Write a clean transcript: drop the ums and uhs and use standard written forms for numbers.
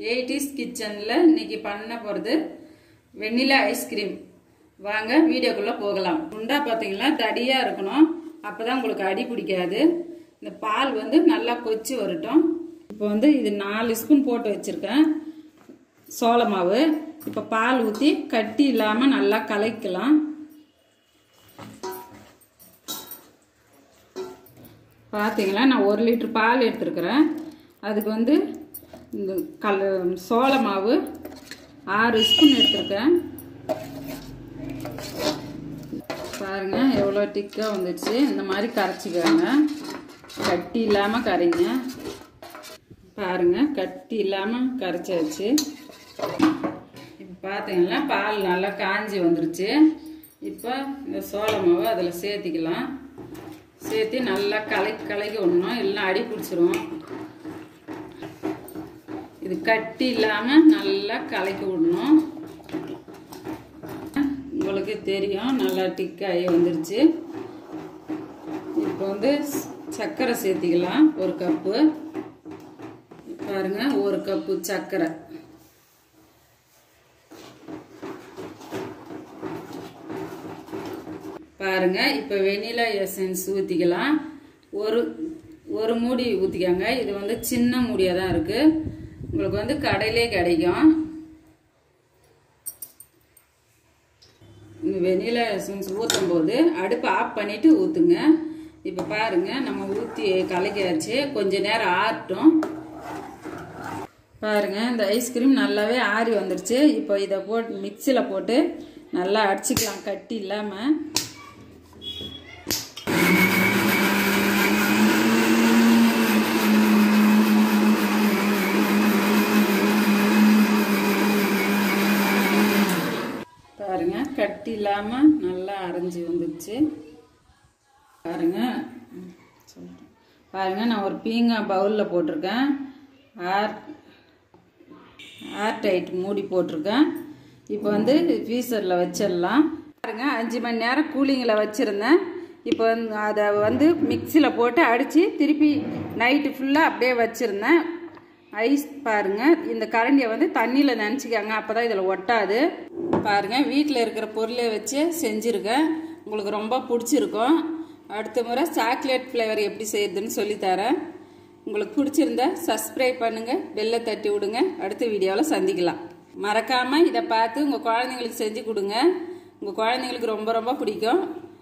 80s கிச்சன்ல இன்னைக்கு பண்ண போறது வெண்ணிலா ஐஸ்கிரீம். வாங்க வீடியோக்குள்ள போகலாம். உண்டா பாத்தீங்களா தடியா இருக்கணும், அப்பதான் உங்களுக்கு அடி பிடிக்காது. இந்த பால் வந்து நல்லா கொச்சி வரட்டும். இப்போ வந்து இது 4 ஸ்பூன் போட்டு வச்சிருக்கேன் சோள மாவு. இப்போ பால் ஊற்றி கட்டி இல்லாம நல்லா கலக்கலாம். பார்த்தீங்களா நான் 1 லிட்டர் பால் எடுத்துருக்கிறேன். அதுக்கு வந்து இந்த சோள மாவு 6 ஸ்பூன் எடுத்துருக்கேன். பாருங்க எவ்வளோ திக்காக வந்துடுச்சு. இந்த மாதிரி கரைச்சிக்கோங்க, கட்டி இல்லாமல் கரைங்க. பாருங்க கட்டி இல்லாமல் கரைச்சாச்சு. இப்போ பார்த்தீங்கன்னா பால் நல்லா காஞ்சி வந்துருச்சு. இப்போ இந்த சோள மாவு அதில் சேர்த்திக்கலாம். சேர்த்து நல்லா கலக்கி விடணும், இல்லைன்னா அடி பிடிச்சிரும். இது கட்டி இல்லாமல் நல்லா கலக்கி விடணும். உங்களுக்கு தெரியும் நல்லா திக்காகி வந்துருச்சு. இப்போ வந்து சர்க்கரை சேர்த்திக்கலாம். 1 கப்பு. பாருங்க 1 கப்பு சர்க்கரை. பாருங்க இப்போ வெனிலா எசன்ஸ் ஊற்றிக்கலாம். ஒரு மூடி ஊற்றிக்காங்க. இது வந்து சின்ன மூடியாக தான் இருக்கு, உங்களுக்கு வந்து கடையிலே கிடைக்கும். இந்த வெனிலா எசன்ஸ் ஊற்றும் போது அடுப்பை ஆஃப் பண்ணிட்டு ஊற்றுங்க. இப்போ பாருங்க நம்ம ஊற்றி கலக்கியாச்சு. கொஞ்ச நேரம் ஆறட்டும். பாருங்க இந்த ஐஸ்கிரீம் நல்லாவே ஆறி வந்துருச்சு. இப்போ இதை போட்டு மிக்சியில் போட்டு நல்லா அடிச்சுக்கலாம் கட்டி இல்லாமல். பாருங்க கட்டி இல்லாமல் நல்லா அரைஞ்சி வந்துடுச்சு. பாருங்க பாருங்க நான் ஒரு பீங்காய் பவுலில் போட்டிருக்கேன். ஏர் டைட் மூடி போட்டிருக்கேன். இப்போ வந்து ஃப்ரீசரில் வச்சிடலாம். பாருங்க 5 மணி நேரம் கூலிங்கில் வச்சுருந்தேன். இப்போ அதை வந்து மிக்சியில் போட்டு அடித்து திருப்பி நைட்டு ஃபுல்லாக அப்படியே வச்சுருந்தேன். ஐஸ் பாருங்க இந்த கரண்டியை வந்து தண்ணியில் நினச்சிக்காங்க, அப்போ தான் இதில் ஒட்டாது. பாருங்க வீட்டில் இருக்கிற பொருளை வச்சு செஞ்சுருக்கேன். உங்களுக்கு ரொம்ப பிடிச்சிருக்கும். அடுத்த முறை சாக்லேட் ஃப்ளேவர் எப்படி செய்யுதுன்னு சொல்லித்தரேன். உங்களுக்கு பிடிச்சிருந்தா சப்ஸ்கிரைப் பண்ணுங்கள், பெல்லை தட்டி விடுங்க. அடுத்த வீடியோவில் சந்திக்கலாம். மறக்காமல் இதை பார்த்து உங்கள் குழந்தைங்களுக்கு செஞ்சு கொடுங்க. உங்கள் குழந்தைங்களுக்கு ரொம்ப ரொம்ப பிடிக்கும்.